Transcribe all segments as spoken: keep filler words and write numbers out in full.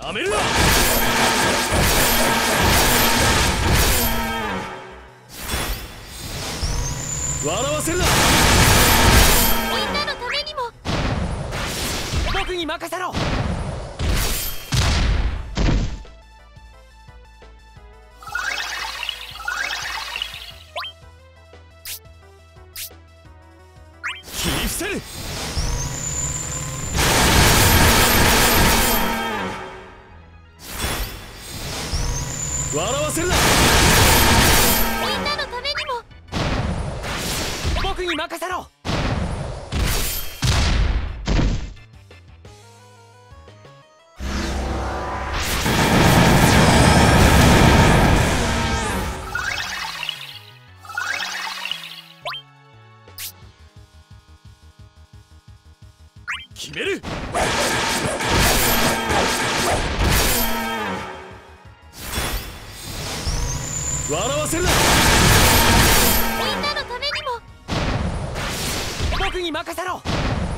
やめるな。笑わせるな。 みんなのためにも僕に任せろ。 切り伏せる。笑わせるな。 みんなのためにも僕に任せろ。 決める。笑わせるな。 みんなのためにも僕に任せろ。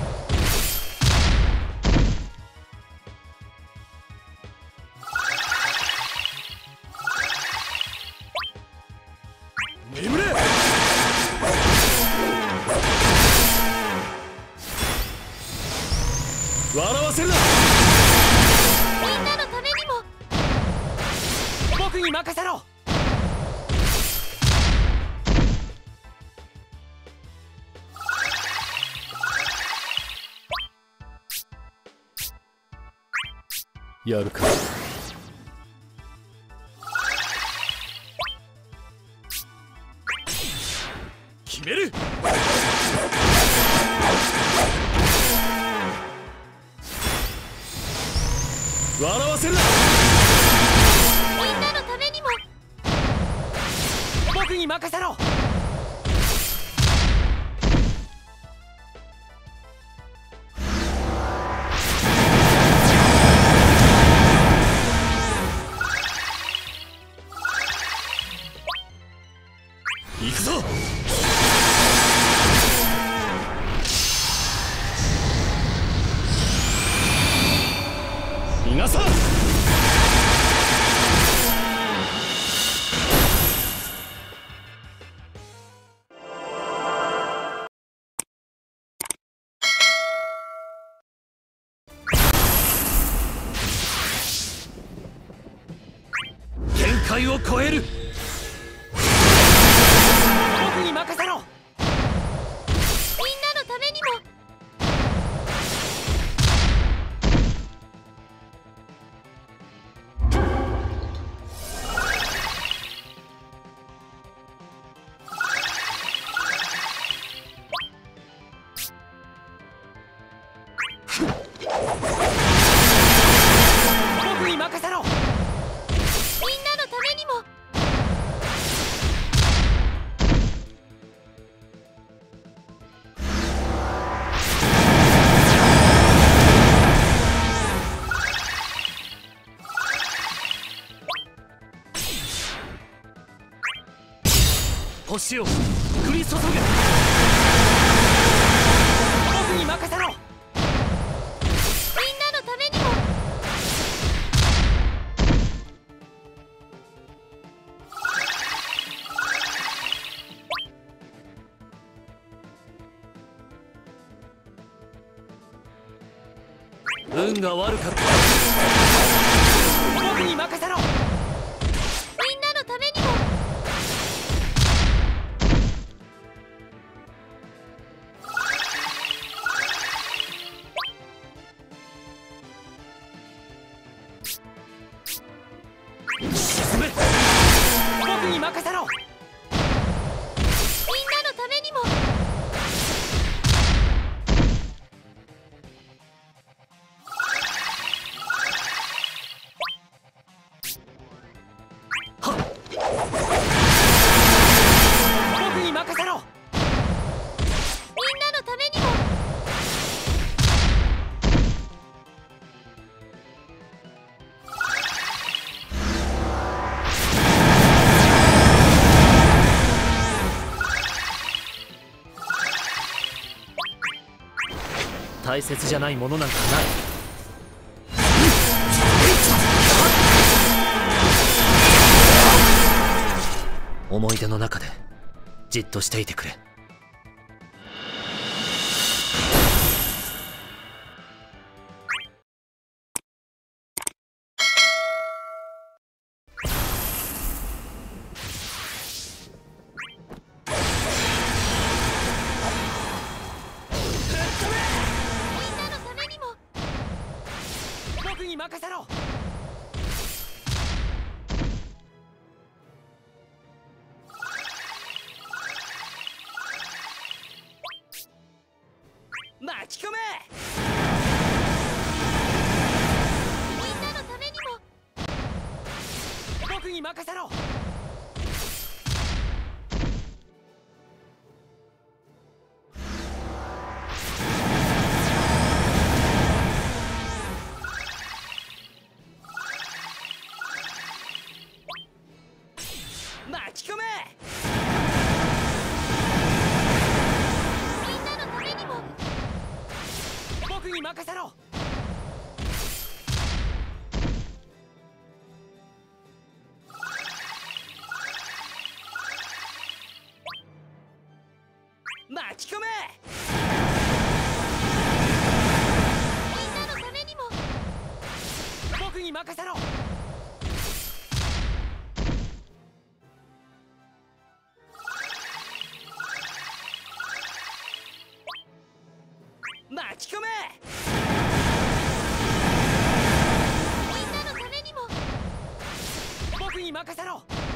眠れ。笑わせるな。 みんなのためにも僕に任せろ。 やるか。決める。笑わせるな。 みんなのためにも僕に任せろ。 行くぞ。逃がさん。限界を超える。 僕に任せろ。みんなのためにも僕に任せろ。みんなのためにも星を降り注げ。 僕に任せろ。みんなのためにも運が悪かった。 僕に任せろ。みんなのためにも沈め。 僕に任せろ。みんなのためにも僕に任せろ。みんなのためにも大切じゃないものなんかない。 思い出の中でじっとしていてくれ。 僕に任せろ。巻き込め。みんなのためにも僕に任せろ。巻き込め。みんなのためにも僕に任せろ。巻き込め。みんなのためにも僕に任せろ。巻き込め。みんなのためにも僕に任せろ。